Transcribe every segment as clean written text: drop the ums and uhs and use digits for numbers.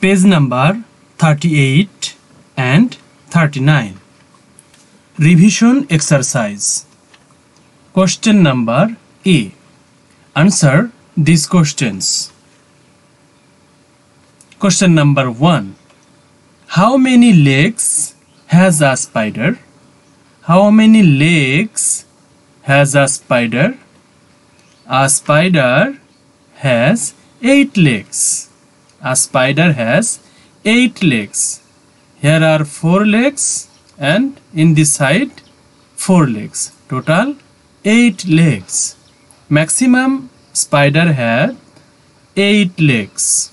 Page number 38 and 39. Revision exercise. Question number A. Answer these questions. Question number 1. How many legs has a spider? How many legs has a spider? A spider has 8 legs. A spider has 8 legs. Here are 4 legs and in this side 4 legs. Total 8 legs. Maximum spider has 8 legs.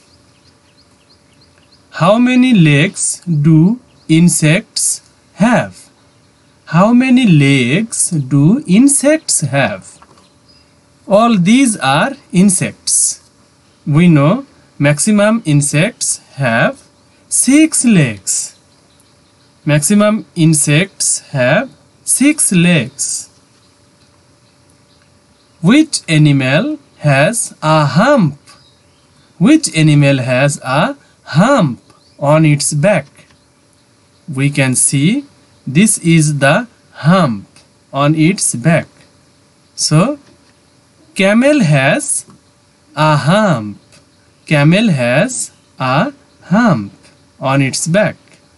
How many legs do insects have? How many legs do insects have? All these are insects. We know maximum insects have 6 legs. Maximum insects have 6 legs. Which animal has a hump? Which animal has a hump on its back? We can see this is the hump on its back. So, camel has a hump. Camel has a hump on its back.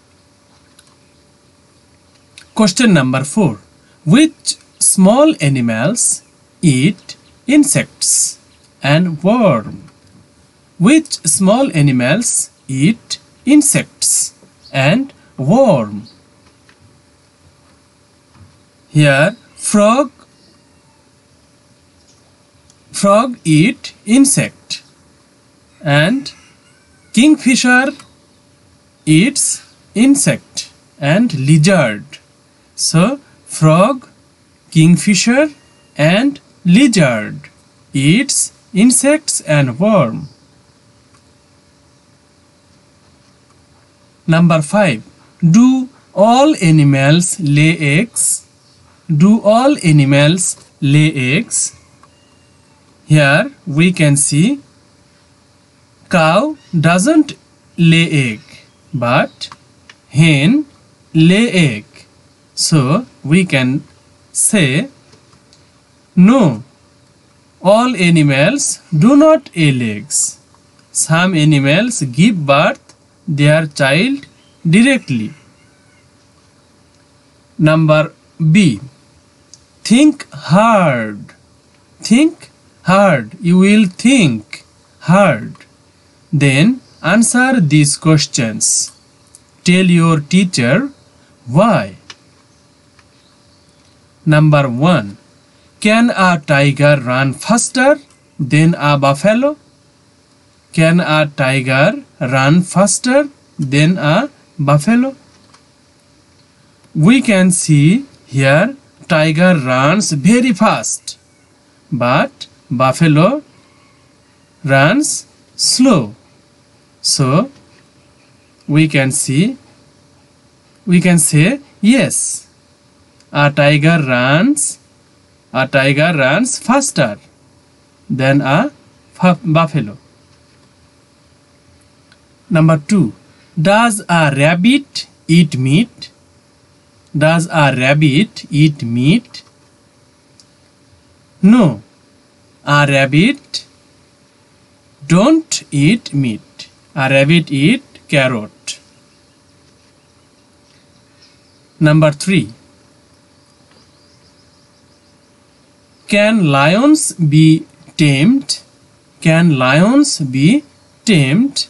Question number 4. Which small animals eat insects and worms? Which small animals eat insects and worms? Here, frog eat insect and kingfisher eats insect and lizard. So, frog, kingfisher and lizard eats insects and worm. Number 5. Do all animals lay eggs? Do all animals lay eggs? Here we can see cow doesn't lay egg, but hen lay egg. So we can say no, all animals do not lay eggs. Some animals give birth their child directly. Number B. Think hard. Think hard. You will think hard. Then answer these questions. Tell your teacher why. Number 1. Can a tiger run faster than a buffalo? Can a tiger run faster than a buffalo? We can see here tiger runs very fast, but buffalo runs slow. So we can say yes, a tiger runs faster than a buffalo. Number 2. Does a rabbit eat meat? Does a rabbit eat meat? No, a rabbit don't eat meat. A rabbit eat carrot. Number 3. Can lions be tamed? Can lions be tamed?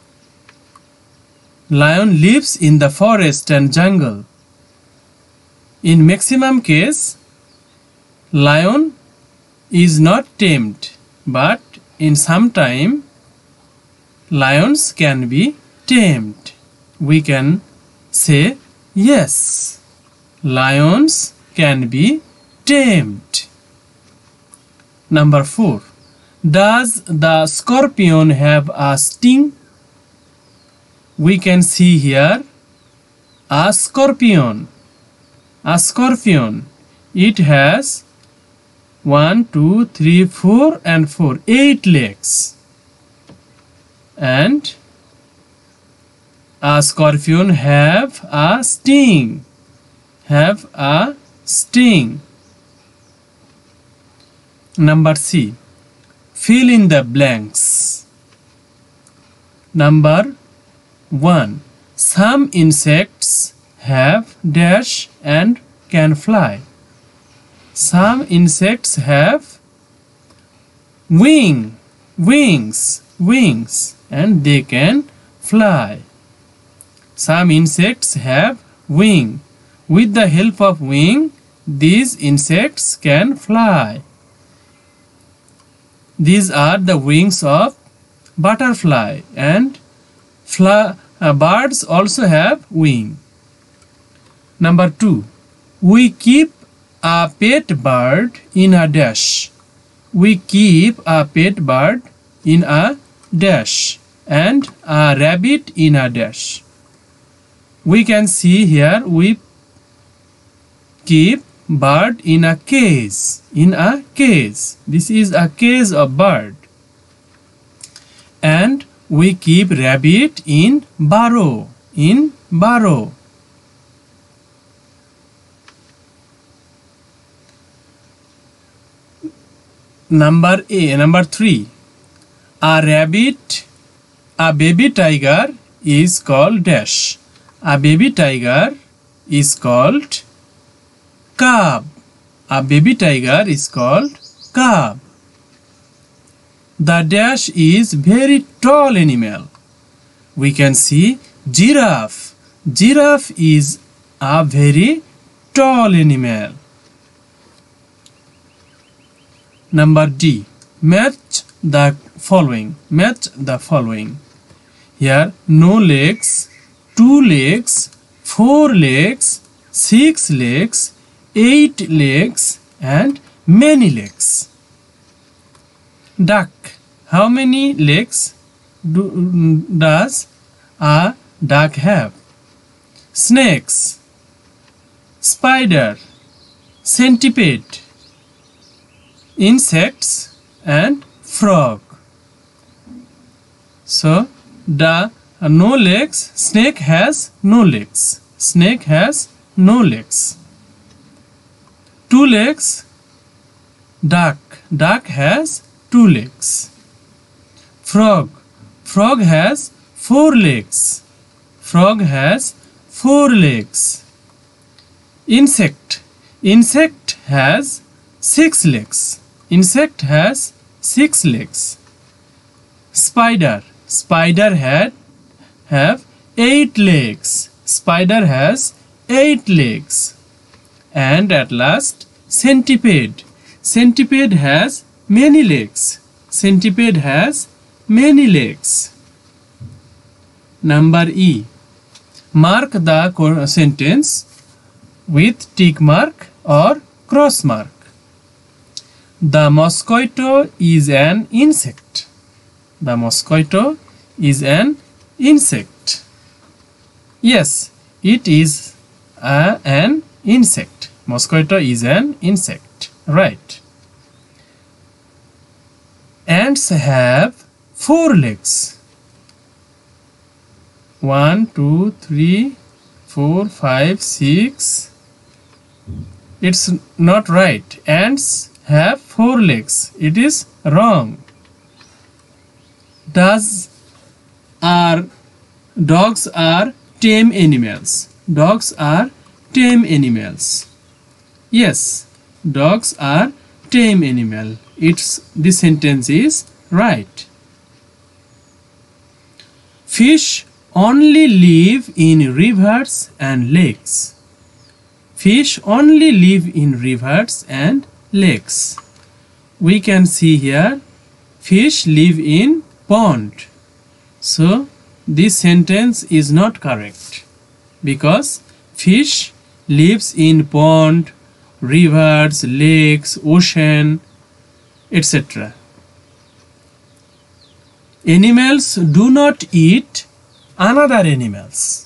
Lion lives in the forest and jungle. In maximum case, lion is not tamed, but in some time, lions can be tamed. We can say yes, lions can be tamed. Number 4. Does the scorpion have a sting? We can see here a scorpion. A scorpion. It has 1, 2, 3, 4 and 4, 8 legs. And A scorpion have a sting. Have a sting. Number C. Fill in the blanks. Number 1. Some insects have dash and can fly. Some insects have wings, and they can fly. Some insects have wing. With the help of wing, these insects can fly. These are the wings of butterfly, and birds also have wing. Number 2. We keep a pet bird in a dash. We keep a pet bird in a dash and a rabbit in a dash. We can see here we keep bird in a cage. This is a cage of bird. And we keep rabbit in burrow. Number 3. A baby tiger is called dash. A baby tiger is called cub. A baby tiger is called cub. The dash is very tall animal. We can see giraffe. Giraffe is a very tall animal. Number D. Match the following. Here, no legs, 2 legs, 4 legs, 6 legs, 8 legs, and many legs. Duck. How many legs does a duck have? Snakes, spider, centipede, insects, and frog. So the no legs, snake has no legs. 2 legs, duck has 2 legs. Frog has 4 legs. Insect has 6 legs. Spider have 8 legs. And at last, centipede has many legs. Number E. Mark the sentence with tick mark or cross mark. The mosquito is an insect. Yes, it is an insect. Mosquito is an insect. Right. Ants have 4 legs. 1, 2, 3, 4, 5, 6. It's not right. Ants have 4 legs. It is wrong. Dogs are tame animals. Yes, dogs are tame animal. This sentence is right. Fish only live in rivers and lakes. We can see here fish live in pond. So this sentence is not correct because fish lives in pond, rivers, lakes, ocean, etc. Animals do not eat another animals.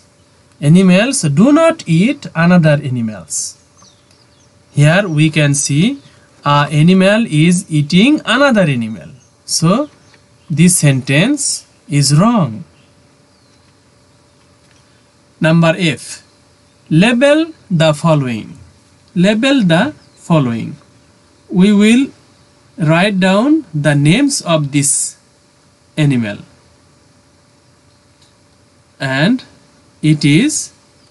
Here we can see an animal is eating another animal. So this sentence is wrong. Number F. Label the following. Label the following. We will write down the names of this animal. And it is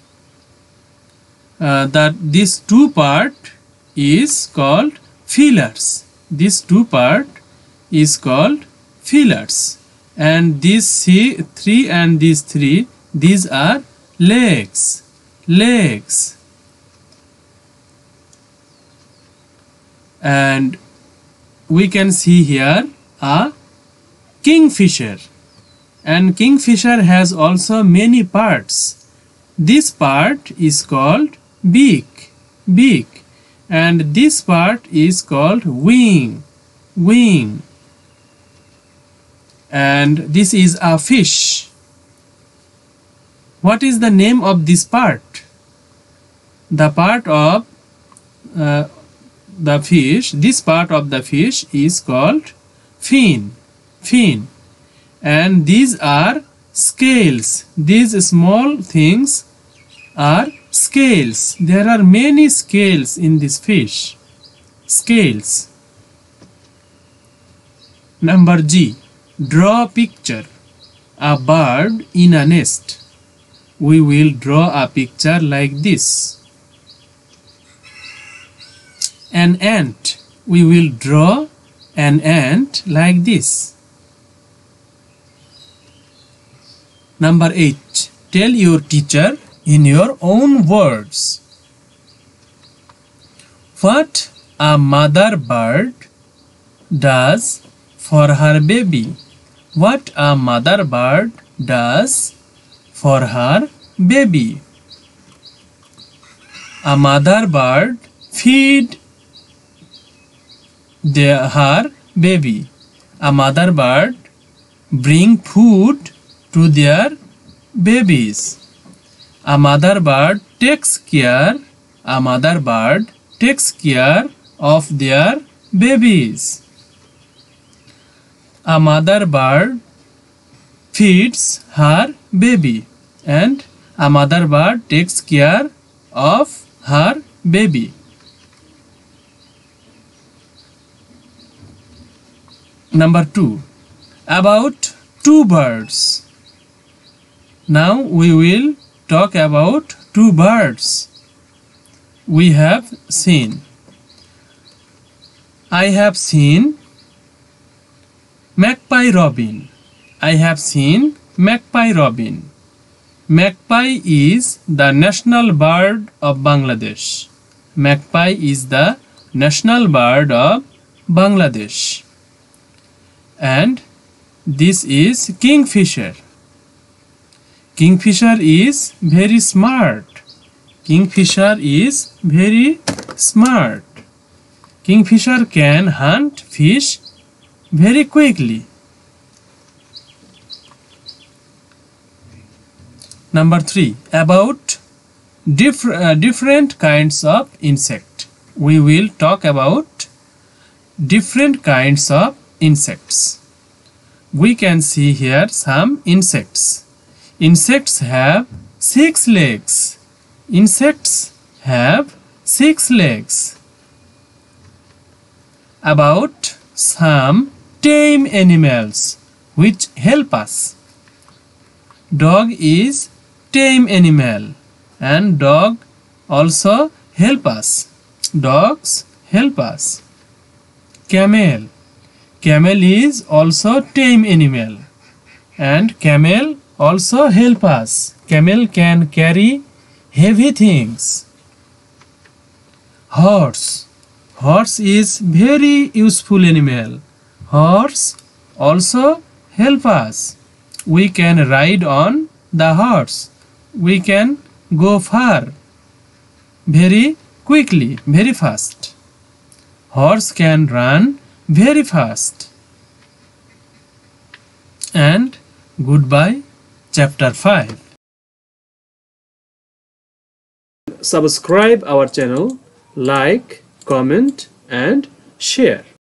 that this two part is called feelers. This two part is called feelers. And these three and these three, these are legs. Legs. And we can see here a kingfisher. And kingfisher has also many parts. This part is called beak. Beak. And this part is called wing. Wing. And this is a fish. What is the name of this part? The part of the fish, this part of the fish is called fin. Fin. And these are scales. These small things are scales. There are many scales in this fish. Scales. Number G. Draw a picture. A bird in a nest. We will draw a picture like this. An ant. We will draw an ant like this. Number 8. Tell your teacher in your own words what a mother bird does for her baby. What a mother bird does for her baby. A mother bird feed her baby. A mother bird bring food to their babies. A mother bird takes care. A mother bird takes care of their babies. A mother bird feeds her baby, and a mother bird takes care of her baby. Number 2. About two birds. Now we will talk about two birds we have seen. I have seen magpie robin. I have seen magpie robin. Magpie is the national bird of Bangladesh. Magpie is the national bird of Bangladesh. And this is kingfisher. Kingfisher is very smart. Kingfisher is very smart. Kingfisher can hunt fish very quickly. Number 3. About different kinds of insect. We will talk about different kinds of insects. We can see here some insects. Insects have 6 legs. Insects have 6 legs. About some tame animals which help us. Dog is tame animal, and dog also help us. Dogs help us. Camel. Camel is also tame animal, and camel also help us. Camel can carry heavy things. Horse. Horse is very useful animal. Horse also help us. We can ride on the horse. We can go far very quickly, very fast. Horse can run very fast. And goodbye, chapter 5. Subscribe our channel, like, comment and share.